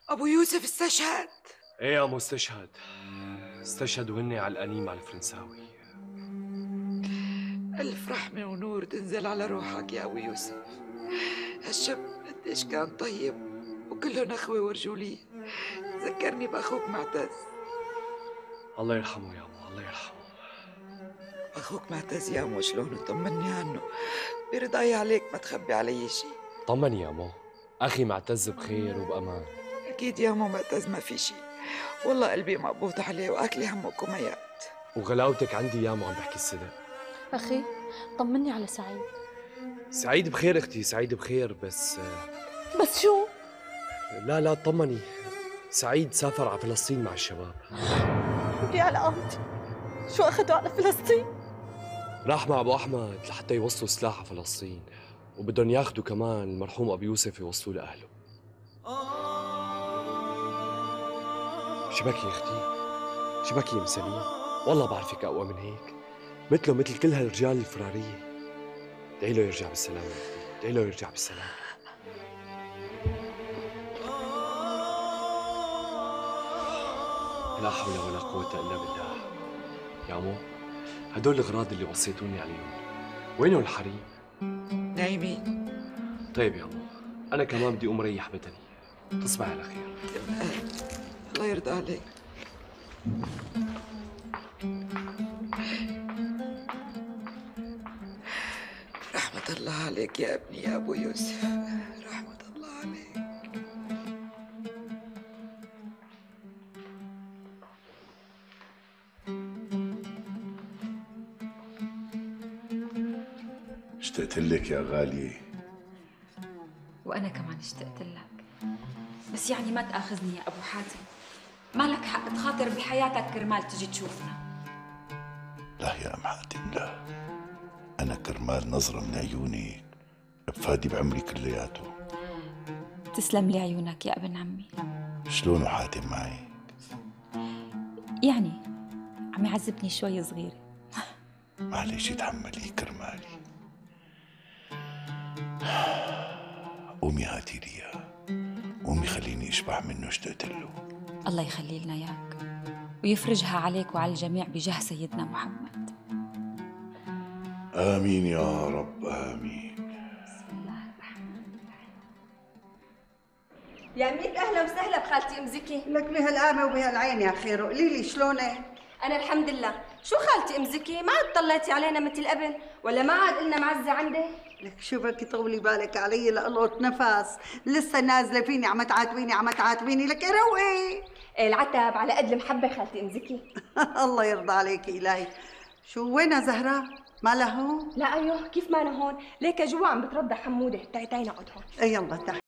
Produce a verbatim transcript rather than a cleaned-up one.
أبو يوسف استشهد. ايه يا مستشهد، استشهدوا هن علقانين مع الفرنساوي. ألف رحمة ونور تنزل على روحك يا أبو يوسف. هالشاب قديش كان طيب وكلهم أخوة ورجولية. ذكرني بأخوك معتز. الله يرحمه يا مو، الله يرحمه. أخوك معتز يا مو شلونه؟ طمني عنه، برضاي عليك ما تخبي علي شي. طمني يا مو، أخي معتز بخير وبأمان. أكيد يا مو معتز ما في شي، والله قلبي مقبوض عليه وأكلي همه كميات. وغلاوتك عندي يا مو عم بحكي الصدق. أخي طمني على سعيد. سعيد بخير اختي، سعيد بخير، بس بس شو؟ لا لا طمني، سعيد سافر على فلسطين مع الشباب. يا على قامتي، شو أخذوا على فلسطين؟ راح مع أبو أحمد لحتى يوصلوا سلاح على فلسطين، وبدهم ياخذوا كمان المرحوم أبو يوسف يوصلوه لأهله. شبكي يا اختي، شبكي يا مسلمين، والله بعرفك أقوى من هيك، مثله مثل كل هالرجال الفرارية. ادعي له يرجع بالسلامة يا اختي، ادعي له يرجع بالسلامة. لا حول ولا قوة إلا بالله. يا عمو، هدول الأغراض اللي وصيتوني عليهم، وينهم الحريم؟ نايمين. طيب يا عمو، أنا كمان بدي أقوم ريح بدني. تصبح على خير. الله يرضى عليك. رحمة الله عليك يا ابني يا أبو يوسف، رحمة الله عليك. اشتقت لك يا غالية. وأنا كمان اشتقت لك، بس يعني ما تآخذني يا أبو حاتم، ما لك حق تخاطر بحياتك كرمال تجي تشوفنا. لا يا أم حاتم لا، أنا كرمال نظرة من عيونك بفادي بعمري كلياته. تسلم لي عيونك يا ابن عمي. شلونه حاتم معي؟ يعني عم يعذبني شوي صغيرة. معلش تحملي كرمالي. قومي هاتي لي اياه، قومي خليني اشبع منه، اشتقت له. الله يخلي لنا اياك ويفرجها عليك وعلى الجميع بجاه سيدنا محمد. آمين يا رب آمين. بسم الله الرحمن الرحيم. يا ميت اهلا وسهلا بخالتي ام زكي. لك بهالقامة وبهالعين يا خير، قولي لي شلونك؟ انا الحمد لله. شو خالتي ام زكي، ما عاد طلعتي علينا مثل قبل ولا ما عاد قلنا معزه عندك؟ لك شو بك طولي بالك علي لقلقط نفس، لسه نازله فيني عم تعاتبيني عم تعاتبيني، لك روقي. إيه العتب على قد المحبه خالتي ام زكي. الله يرضى عليك إلهي. شو وينها زهرة؟ ما لها هون؟ لا ايوه كيف ما انا هون، ليك جوا عم بترضع حموده، تعي تعي نقعد هون. اي يلا تعي.